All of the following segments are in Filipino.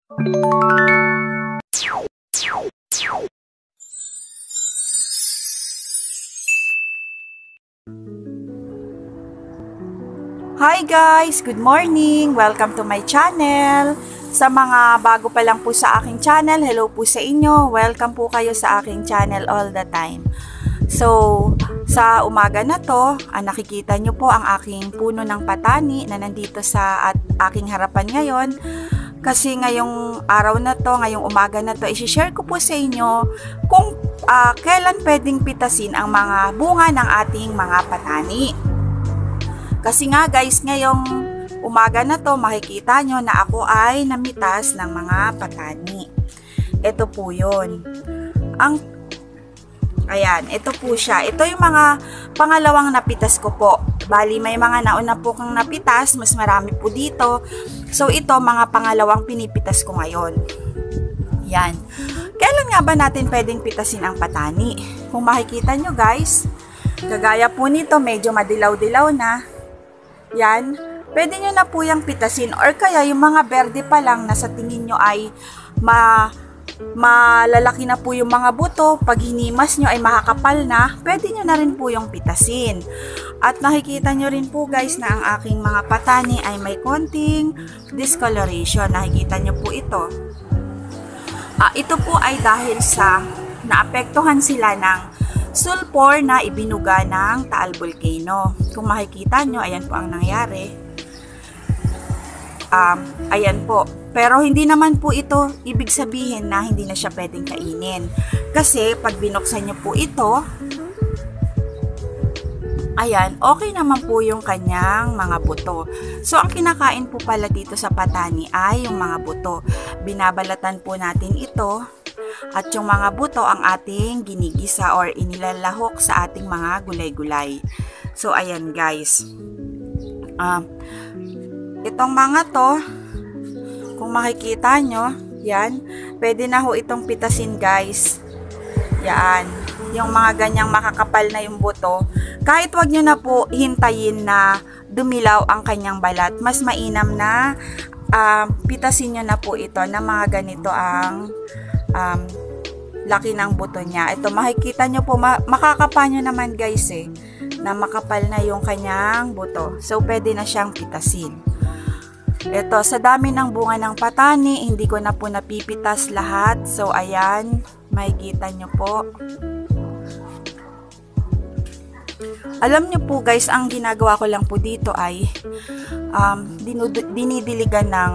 Hi guys! Good morning! Welcome to my channel! Sa mga bago pa lang po sa aking channel, hello po sa inyo. Welcome po kayo sa aking channel all the time. So, sa umaga na to, nakikita nyo po ang aking puno ng patani na nandito sa aking harapan ngayon. Kasi ngayong araw na to, ngayong umaga na to, isi-share ko po sa inyo kung kailan pwedeng pitasin ang mga bunga ng ating mga patani. Kasi nga guys, ngayong umaga na to, makikita nyo na ako ay namitas ng mga patani. Ito po yun. Ayan, ito po siya. Ito yung mga pangalawang napitas ko po. Bali, may mga nauna po kang napitas, mas marami po dito. So, ito, mga pangalawang pinipitas ko ngayon. Yan. Kailan nga ba natin pwedeng pitasin ang patani? Kung makikita nyo guys, kagaya po nito, medyo madilaw-dilaw na. Yan, pwede nyo na po yung pitasin or kaya yung mga berde pa lang na sa tingin nyo ay malalaki na po yung mga buto, pag hinimas nyo ay makakapal na, pwede nyo na rin po yung pitasin. At nakikita nyo rin po guys na ang aking mga patani ay may konting discoloration. Nakikita nyo po ito. Ito po ay dahil sa naapektuhan sila ng sulfur na ibinuga ng Taal Volcano. Kung makikita nyo, ayan po ang nangyari. Ayan po. Pero hindi naman po ito ibig sabihin na hindi na siya pwedeng kainin. Kasi pag binuksan nyo po ito, ayan, okay naman po yung kanyang mga buto. So, ang kinakain po pala dito sa patani ay yung mga buto. Binabalatan po natin ito. At yung mga buto ang ating ginigisa or inilalahok sa ating mga gulay-gulay. So, ayan guys. Itong mga to, kung makikita nyo, yan, pwede na ho itong pitasin guys. Yan, yung mga ganyang makakapal na yung buto. Kahit wag nyo na po hintayin na dumilaw ang kanyang balat, mas mainam na pitasin nyo na po ito na mga ganito ang laki ng buto niya. Ito, makikita nyo po, makakapa nyo naman guys na makapal na yung kanyang buto. So, pwede na siyang pitasin. Ito, sa dami ng bunga ng patani, hindi ko na po napipitas lahat. So, ayan, makikita nyo po. Alam nyo po guys, ang ginagawa ko lang po dito ay dinidiligan ng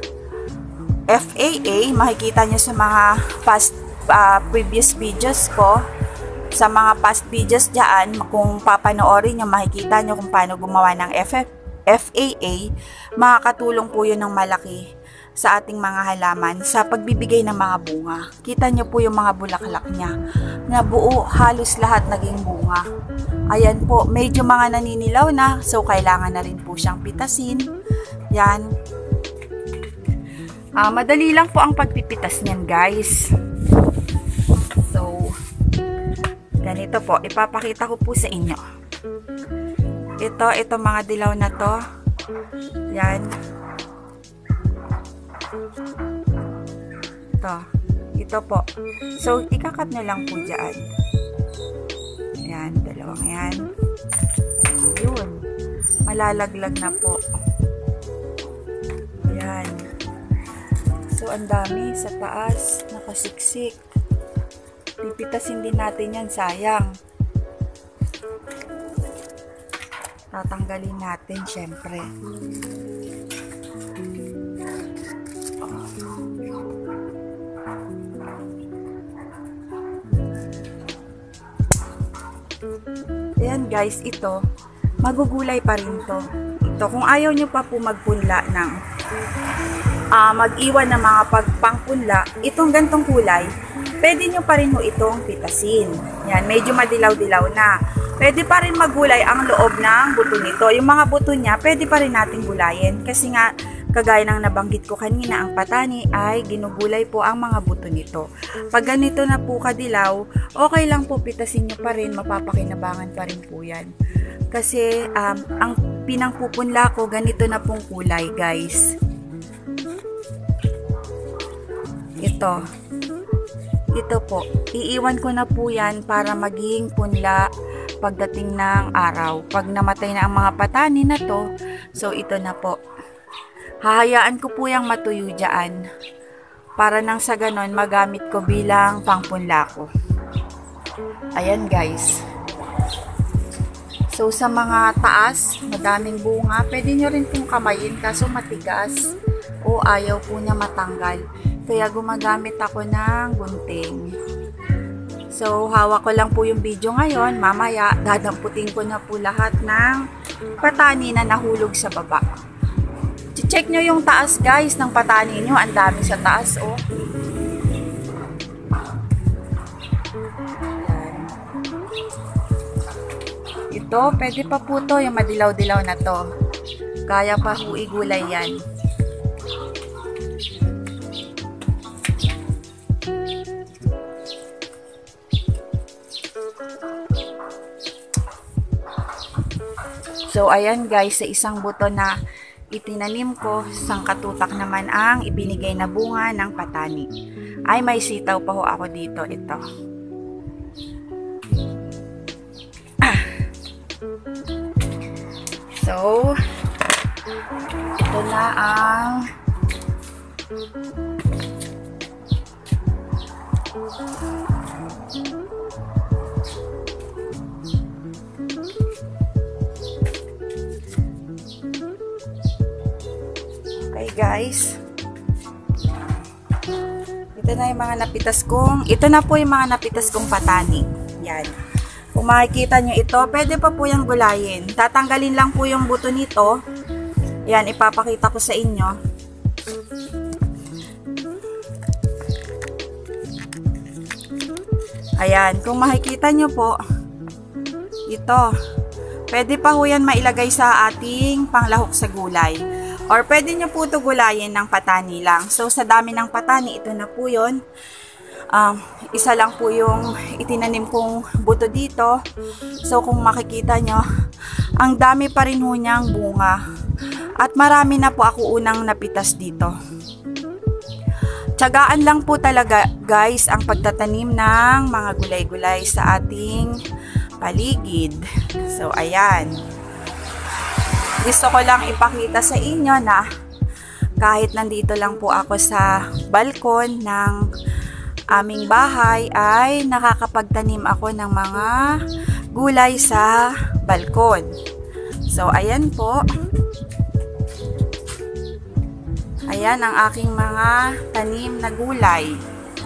FAA. Makikita nyo sa mga previous videos ko, sa mga past videos dyan, kung papanoorin nyo, makikita nyo kung paano gumawa ng FAA. Makakatulong po yun ng malaki sa ating mga halaman sa pagbibigay ng mga bunga. Kita nyo po yung mga bulaklak niya na buo, halos lahat naging bunga. Ayan po, medyo mga naninilaw na, so kailangan na rin po siyang pitasin. Yan. Madali lang po ang pagpipitas niyan guys. So, ganito po, ipapakita ko po sa inyo. Ito mga dilaw na to. Yan. Ito po. So, ikakat nyo lang po dyan. Yan, dalawang yan. Yun. Malalaglag na po. Yan. So, ang dami sa taas, nakasiksik. Pipitasin din natin yan, sayang. Tatanggalin natin, syempre. Ayan guys, ito, magugulay pa rin to. Ito, kung ayaw nyo pa po magpunla ng mag-iwan ng mga pangpunla, itong gantong kulay, pwede nyo pa rin ho itong pitasin. Yan, medyo madilaw-dilaw na. Pwede pa rin magulay ang loob ng buto nito. Yung mga buto niya, pwede pa rin natin gulayin. Kasi nga, kagaya ng nabanggit ko kanina, ang patani ay ginugulay po ang mga buto nito. Pag ganito na po kadilaw, okay lang po, pitasin nyo pa rin, mapapakinabangan pa rin po yan. Kasi, ang pinangpupunla ko, ganito na pong kulay, guys. Ito po, iiwan ko na po yan para maging punla pagdating ng araw. Pag namatay na ang mga patani na to, so ito na po. Hahayaan ko po yung matuyo dyan para nang sa ganon magamit ko bilang pangpunla ko. Ayan guys. So sa mga taas, madaming bunga, pwede nyo rin pong kamayin kaso matigas o ayaw po niya matanggal. Kaya gumagamit ako ng gunting. So, hawak ko lang po yung video ngayon. Mamaya, dadamputin ko na po lahat ng patani na nahulog sa baba. Check nyo yung taas guys ng patani nyo. Ang dami sa taas oh. Ito, pwede pa po to yung madilaw-dilaw na to. Kaya pa po igulay yan. So, ayan guys, sa isang buto na itinanim ko, isang katutak naman ang ibinigay na bunga ng patani. Ay, may sitaw pa ho ako dito. Ito. So, ito na ang okay guys, ito na yung mga napitas kong, ito na po yung mga napitas kong patani. Yan. Kung makikita nyo ito, pwede pa po yung gulayin. Tatanggalin lang po yung buto nito. Yan, ipapakita ko sa inyo. Ayan, kung makikita nyo po, ito, pwede pa po yan mailagay sa ating panglahok sa gulay. Or pwede nyo po ito gulayin ng patani lang. So, sa dami ng patani, ito na po yun. Isa lang po yung itinanim kong buto dito. So, kung makikita nyo, ang dami pa rin ho niyang bunga. At marami na po ako unang napitas dito. Tiyagaan lang po talaga, guys, ang pagtatanim ng mga gulay-gulay sa ating paligid. So, ayan. Gusto ko lang ipakita sa inyo na kahit nandito lang po ako sa balkon ng aming bahay ay nakakapagtanim ako ng mga gulay sa balkon. So, ayan po. Ayan ang aking mga tanim na gulay.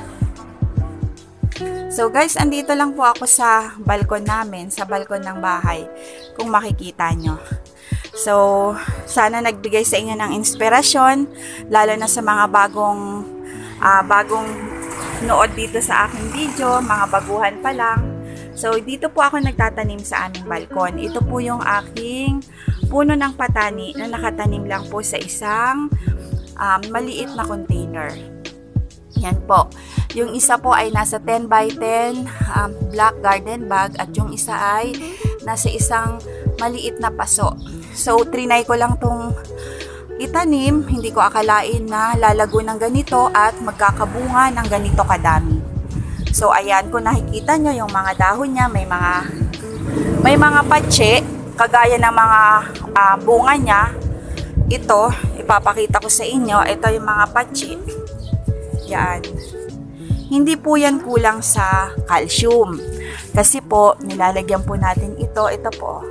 So, guys, andito lang po ako sa balkon namin, sa balkon ng bahay, kung makikita nyo. So, sana nagbigay sa inyo ng inspirasyon, lalo na sa mga bagong nood dito sa aking video, mga baguhan pa lang. So, dito po ako nagtatanim sa aming balkon. Ito po yung aking puno ng patani na nakatanim lang po sa isang maliit na container. Yan po. Yung isa po ay nasa 10 by 10 black garden bag at yung isa ay nasa isang maliit na paso. So, trinay ko lang tong itanim. Hindi ko akalain na lalago ng ganito at magkakabunga ng ganito kadami. So, ayan, kung nakikita nyo yung mga dahon niya, may mga patse, kagaya ng mga bunga niya. Ito, ipapakita ko sa inyo. Ito yung mga patse. Yan. Hindi po yan kulang sa calcium. Kasi po, nilalagyan po natin ito. Ito po.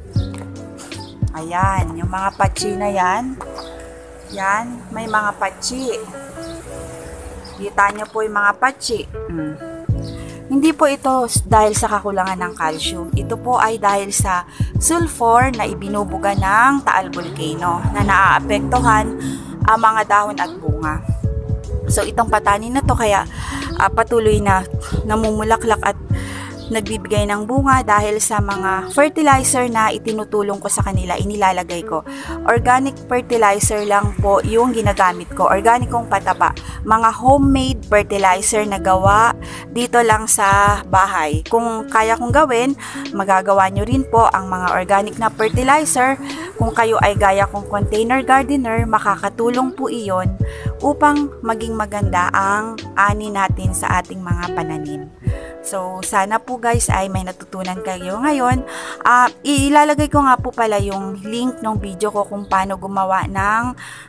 Ayan, yung mga patsi na yan. Yan, may mga patsi. Kita nyo po yung mga patsi. Hindi po ito dahil sa kakulangan ng calcium. Ito po ay dahil sa sulfur na ibinubuga ng Taal Volcano na naaapektuhan ang mga dahon at bunga. So, itong patani na to kaya patuloy na namumulaklak at nagbibigay ng bunga dahil sa mga fertilizer na itinutulong ko sa kanila, inilalagay ko. Organic fertilizer lang po yung ginagamit ko. Organikong pataba. Mga homemade fertilizer na gawa dito lang sa bahay. Kung kaya kong gawin, magagawa nyo rin po ang mga organic na fertilizer. Kung kayo ay gaya kong container gardener, makakatulong po iyon upang maging maganda ang ani natin sa ating mga pananim. So, sana po guys ay may natutunan kayo ngayon. Ilalagay ko nga po pala yung link ng video ko kung paano gumawa ng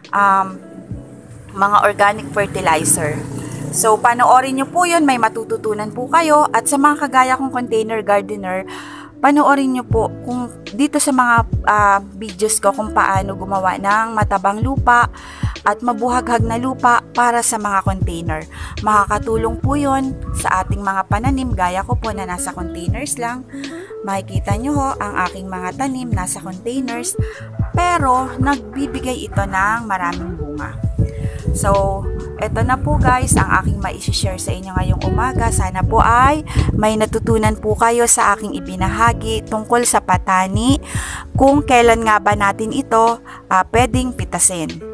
mga organic fertilizer. So, panoorin nyo po yun, may matututunan po kayo. At sa mga kagaya kong container gardener, panoorin nyo po kung dito sa mga videos ko kung paano gumawa ng matabang lupa at mabuhaghag na lupa para sa mga container. Makakatulong po yun sa ating mga pananim, gaya ko po na nasa containers lang. Makikita nyo ho, ang aking mga tanim nasa containers, pero nagbibigay ito ng maraming bunga. So, eto na po guys ang aking maishishare sa inyo ngayong umaga. Sana po ay may natutunan po kayo sa aking ibinahagi tungkol sa patani, kung kailan nga ba natin ito pwedeng pitasin.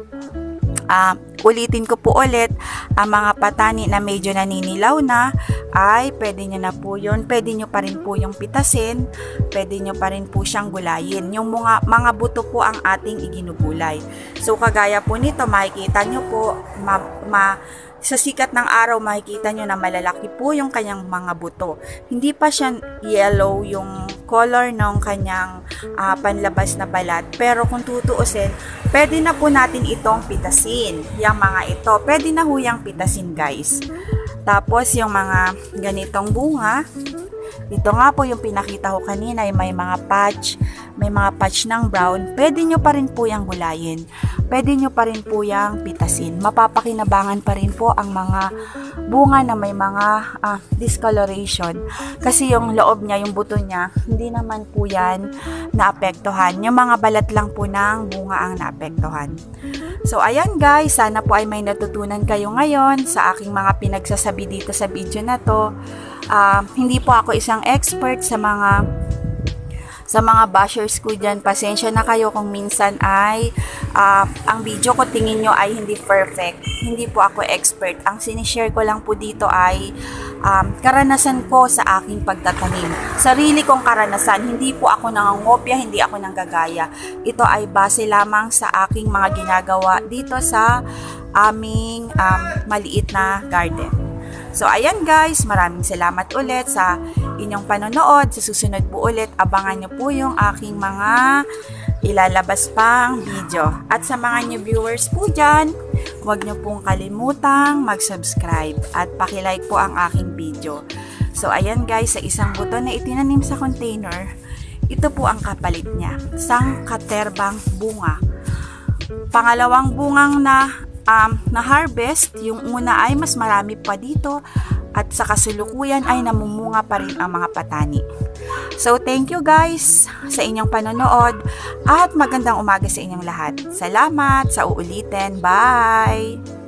Ulitin ko po ulit, ang mga patani na medyo naninilaw na ay pwede nyo na po yun, pwede nyo pa rin po yung pitasin, pwede nyo pa rin po siyang gulayin. Yung mga buto po ang ating iginugulay. So kagaya po nito, makikita nyo po sa sikat ng araw, makikita nyo na malalaki po yung kanyang mga buto. Hindi pa siya yellow yung color ng kanyang panlabas na balat. Pero kung tutuusin, pwede na po natin itong pitasin. Yung mga ito, pwede na ho yung pitasin guys. Tapos yung mga ganitong bunga, ito nga po yung pinakita ko kanina, may mga patch ng brown, pwede nyo pa rin po yung gulayin. Pwede nyo pa rin po yung pitasin. Mapapakinabangan pa rin po ang mga bunga na may mga discoloration. Kasi yung loob niya, yung buto niya, hindi naman po yan naapektuhan. Yung mga balat lang po ng bunga ang naapektuhan. So, ayan guys, sana po ay may natutunan kayo ngayon sa aking mga pinagsasabi dito sa video na to. Hindi po ako isang expert sa mga bashers ko dyan. Pasensya na kayo kung minsan ay ang video ko tingin nyo ay hindi perfect. Hindi po ako expert. Ang sinishare ko lang po dito ay karanasan ko sa aking pagtatanim. Sarili kong karanasan. Hindi po ako nangangopya, hindi ako nanggagaya. Ito ay base lamang sa aking mga ginagawa dito sa aming maliit na garden. So, ayan guys, maraming salamat ulit sa inyong panonood. Sa susunod po ulit, abangan nyo po yung aking mga ilalabas pang video. At sa mga new viewers po dyan, huwag nyo pong kalimutang mag-subscribe at pakilike po ang aking video. So, ayan guys, sa isang buto na itinanim sa container, ito po ang kapalit niya. Isang katerbang bunga. Pangalawang bungang na harvest, yung una ay mas marami pa dito at sa kasulukuyan ay namumunga pa rin ang mga patani. So thank you guys sa inyong panonood at magandang umaga sa inyong lahat. Salamat sa uulitin. Bye!